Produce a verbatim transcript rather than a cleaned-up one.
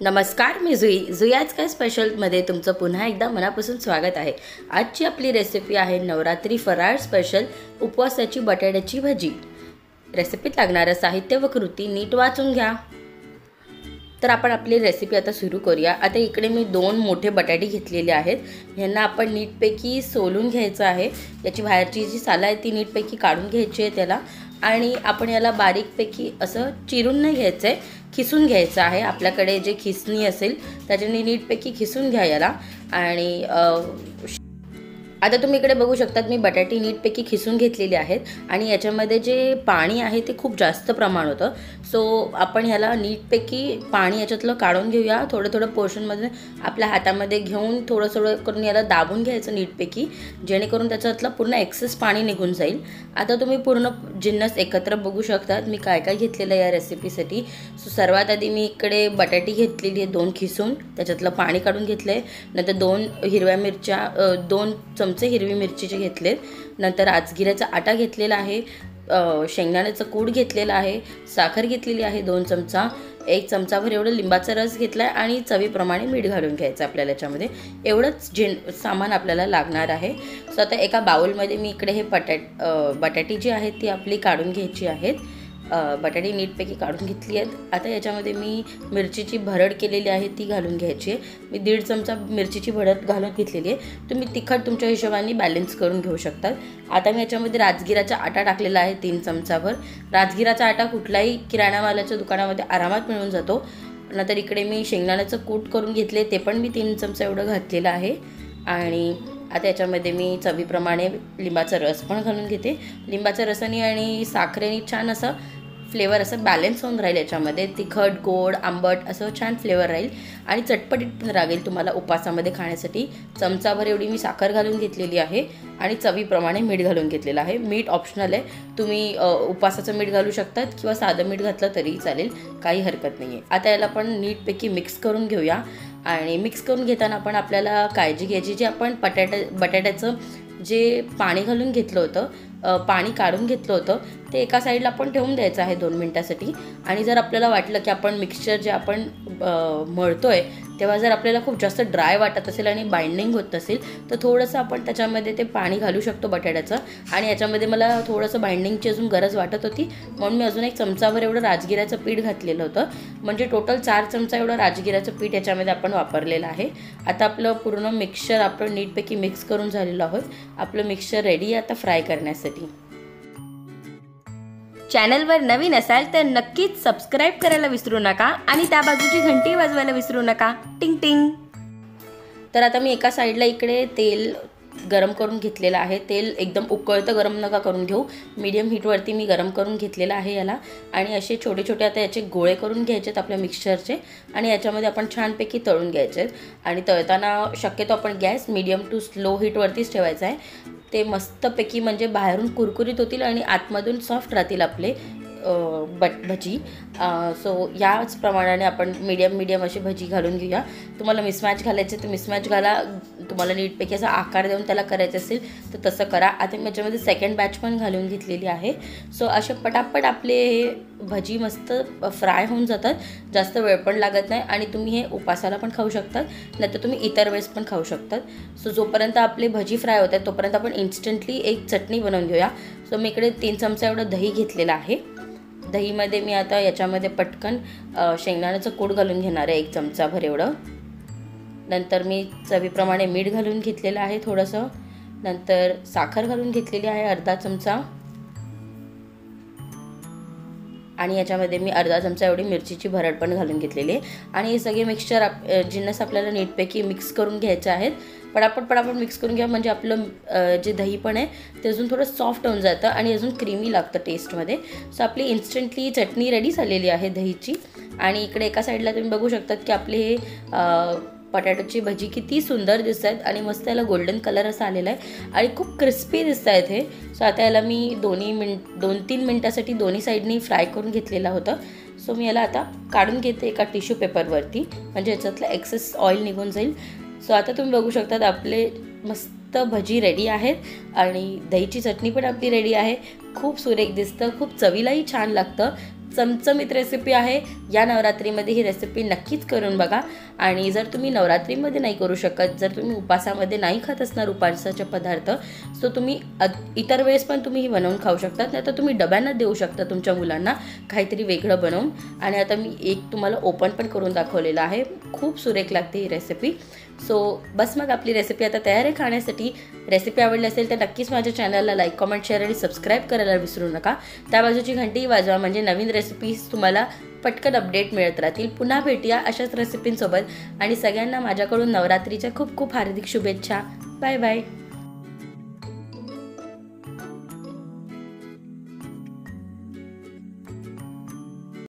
नमस्कार, मी जुई जुई आज काय स्पेशलमध्ये तुमचं पुन्हा एकदा मनापासून स्वागत आहे। आजची आपली रेसिपी आहे नवरात्री फराळ स्पेशल उपवासाची बटाट्याची भाजी। रेसिपीत लागणारं साहित्य व कृती नीट वाचून घ्या। तर आपण आपली रेसिपी आता सुरू करूया। आता इकडे मी दोन मोठे बटाटे घेतलेले आहेत। यांना आपण नीटपैकी सोलून घ्यायचं आहे। याची बाहेरची जी साल आहे ती नीटपैकी काढून घ्यायची आहे त्याला, आणि आपण याला बारीकपैकी असं चिरून नाही घ्यायचं आहे, खिसून घ्यायचं आहे। आपल्याकडे जे खिसणी असेल त्याच्याने नीटपैकी खिसून घ्या याला। आणि आता तुम्ही इकडे बघू शकतात मी बटाटे नीटपैकी खिसून घेतलेले आहेत आणि याच्यामध्ये जे पाणी आहे ते खूप जास्त प्रमाण होतं। सो आपण ह्याला नीटपैकी पाणी याच्यातलं काढून घेऊया। थोडं थोडं पोर्शनमध्ये आपल्या हातामध्ये घेऊन थोडं थोडं करून याला दाबून घ्यायचं नीटपैकी, जेणेकरून त्याच्यातलं पूर्ण एक्सेस पाणी निघून जाईल। आता तुम्ही पूर्ण जिन्नस एकत्र बघू शकतात मी काय काय घेतलेलं आहे या रेसिपीसाठी। सो सर्वात आधी मी इकडे बटाटे घेतलेली आहे दोन खिसून, त्याच्यातलं पाणी काढून घेतलं आहे। नंतर दोन हिरव्या मिरच्या दोन चमचे हिरवी मिरचीचे घेतले। नंतर राजगिऱ्याचा आटा घेतलेला आहे, शेंगदाण्याचं कूट घेतलेला आहे, साखर घेतलेली आहे दोन चमचा, एक चमचाभर एवढं लिंबाचा रस घेतला आहे आणि चवीप्रमाणे मीठ घालून घ्यायचं आपल्याला। याच्यामध्ये एवढंच जे सामान आपल्याला लागणार आहे। सो आता एका बाउलमध्ये मी इकडे हे बटाट बटाटी जी आहेत ती आपली काढून घ्यायची आहेत। बटाटे नीटपैकी काढून घेतली आहेत। आता याच्यामध्ये मी मिरचीची भरड केलेली आहे ती घालून घ्यायची आहे। मी दीड चमचा मिरचीची भरड घालून घेतलेली आहे। तुम्ही तिखट तुमच्या हिशोबाने बॅलन्स करून घेऊ शकतात। आता मी याच्यामध्ये राजगिराचा आटा टाकलेला आहे तीन चमचाभर। राजगिराचा आटा कुठल्याही किराणा मालाच्या दुकानामध्ये आरामात मिळून जातो। नंतर इकडे मी शेंगदाण्याचं कूट करून घेतले, ते पण मी तीन चमचा एवढं घातलेलं आहे। आणि आता याच्यामध्ये मी चवीप्रमाणे लिंबाचा रस पण घालून घेते। लिंबाच्या रसाने आणि साखरेने छान असं फ्लेवर असं बॅलन्स होऊन राहील। याच्यामध्ये तिखट गोड आंबट असं छान फ्लेवर राहील आणि चटपटीत पण राहील तुम्हाला उपासामध्ये खाण्यासाठी। चमचाभर एवढी मी साखर घालून घेतलेली आहे आणि चवीप्रमाणे मीठ घालून घेतलेलं आहे। मीठ ऑप्शनल आहे, तुम्ही उपासाचं मीठ घालू शकतात किंवा साधं मीठ घातलं तरी चालेल, काही हरकत नाही आहे। आता याला आपण नीटपैकी मिक्स करून घेऊया। आणि मिक्स करून घेताना पण आपल्याला काळजी घ्यायची, जे आपण बटाटा बटाट्याचं जे पाणी घालून घेतलं होतं, पाणी काढून घेतलं होतं ते एका साईडला आपण ठेवून द्यायचं आहे दोन मिनटासाठी। आणि जर आपल्याला वाटलं की आपण मिक्सचर जे आपण मळतोय तेव्हा जर आपल्याला खूप जास्त ड्राय वाटत असेल आणि बाइंडिंग होत असेल तर थोडंसं आपण त्याच्यामध्ये ते पाणी घालू शकतो बटाट्याचं। आणि याच्यामध्ये मला थोडंसं बाइंडिंगची अजून गरज वाटत होती म्हणून मी अजून एक चमचाभर एवढं राजगिऱ्याचं पीठ घातलेलं होतं। म्हणजे टोटल चार चमचा एवढं राजगिऱ्याचं पीठ याच्यामध्ये आपण वापरलेलं आहे। आता आपलं पूर्ण मिक्सचर आपण नीटपैकी मिक्स करून झालेलं आहोत। आपलं मिक्सचर रेडी आहे आता फ्राय करण्यासाठी। चॅनलवर नवीन असाल तर नक्कीच सबस्क्राईब करायला विसरू नका आणि त्या बाजूची घंटी वाजवायला विसरू नका, टिंग टिंग। तर आता मी एका साईडला इकडे तेल गरम करून घेतलेलं आहे। तेल एकदम उकळतं गरम नका करून घेऊ, मीडियम हीटवरती मी गरम करून घेतलेलं आहे याला। आणि असे छोटे छोटे आता याचे गोळे करून घ्यायचे आहेत आपल्या मिक्सचरचे आणि याच्यामध्ये आपण छानपैकी तळून घ्यायचे आहेत। आणि तळताना शक्यतो आपण गॅस मीडियम टू स्लो हीटवरतीच ठेवायचा आहे। ते मस्तपैकी म्हणजे बाहेरून कुरकुरीत होतील आणि आतमधून सॉफ्ट राहतील आपले बट भजी। सो याच प्रमाणाने आपण मीडियम मीडियम अशी भजी घालून घेऊया। तुम्हाला मिसमॅच घालायचे तर मिसमॅच घाला, तुम्हाला नीटपैकी असा आकार देऊन त्याला करायचं असेल तर तसं करा। आता मी याच्यामध्ये सेकंड बॅच पण घालून घेतलेली आहे। सो असे पटापट आपले हे भजी मस्त फ्राय होऊन जातात, जास्त वेळ पण लागत नाही आणि तुम्ही हे उपासाला पण खाऊ शकतात, नाहीतर तुम्ही इतर वेळेस पण खाऊ शकतात। सो जोपर्यंत आपले भजी फ्राय होत आहेत तोपर्यंत आपण इन्स्टंटली एक चटणी बनवून घेऊया। सो मी इकडे तीन चमचा एवढं दही घेतलेलं आहे। दहीमध्ये मी आता याच्यामध्ये पटकन शेंगदाण्याचं कूट घालून घेणार आहे एक चमचाभर एवढं। नंतर मी चवीप्रमाणे मीठ घालून घेतलेलं आहे थोडंसं। नंतर साखर घालून घेतलेली आहे अर्धा चमचा आणि याच्यामध्ये मी अर्धा चमचा एवढी मिरचीची भरड पण घालून घेतलेली आहे। आणि हे सगळे मिक्सचर आप जिन्नस आपल्याला नीटपैकी मिक्स करून घ्यायचे आहेत। पटापट पटापट मिक्स करून घ्या, म्हणजे आपलं जे दही पण आहे ते अजून थोडं सॉफ्ट होऊन जातं आणि अजून क्रीमी लागतं टेस्टमध्ये। सो आपली इन्स्टंटली चटणी रेडी झालेली आहे दहीची। आणि इकडे एका साईडला तुम्ही बघू शकतात की आपले हे बटाट्याची भजी किती सुंदर दिसत आहेत आणि मस्त याला गोल्डन कलर असा आलेला आहे आणि खूप क्रिस्पी दिसत आहेत हे। सो आता याला मी दोन्ही मिनट दोन तीन मिनटासाठी दोन्ही साईडनी फ्राय करून घेतलेलं होतं। सो मी याला आता काढून घेते एका टिश्यू पेपरवरती, म्हणजे याच्यातलं एक्सेस ऑइल निघून जाईल। सो आता तुम्ही बघू शकतात आपले मस्त भजी रेडी आहेत आणि दहीची चटणी पण आपली रेडी आहे। खूप सुरेख दिसतं, खूप चवीलाही छान लागतं। चमचमीत रेसिपी आहे। या नवरात्रीमध्ये ही रेसिपी नक्कीच करून बघा। आणि जर तुम्ही नवरात्रीमध्ये नाही करू शकत, जर तुम्ही उपासामध्ये नाही खात असणार उपासाचे पदार्थ, सो तुम्ही इतर वेळेस पण तुम्ही ही बनवून खाऊ शकता, नाही तर तुम्ही डब्यांना देऊ शकता तुमच्या मुलांना काहीतरी वेगळं बनवून। आणि आता मी एक तुम्हाला ओपन पण करून दाखवलेलं आहे, खूप सुरेख लागते ही रेसिपी। सो बस मग आपली रेसिपी आता तयार आहे खाण्यासाठी। रेसिपी आवडली असेल तर नक्कीच माझ्या चॅनलला लाईक, कमेंट, शेअर आणि सबस्क्राईब करायला विसरू नका। त्या बाजूची घंटी वाजवा म्हणजे नवीन रेसिपीज तुम्हाला पटकन अपडेट मिळत राहतील। पुन्हा भेटूया अशाच रेसिपींसोबत आणि सगळ्यांना माझ्याकडून नवरात्रीच्या खूप खूप हार्दिक शुभेच्छा। Bye bye.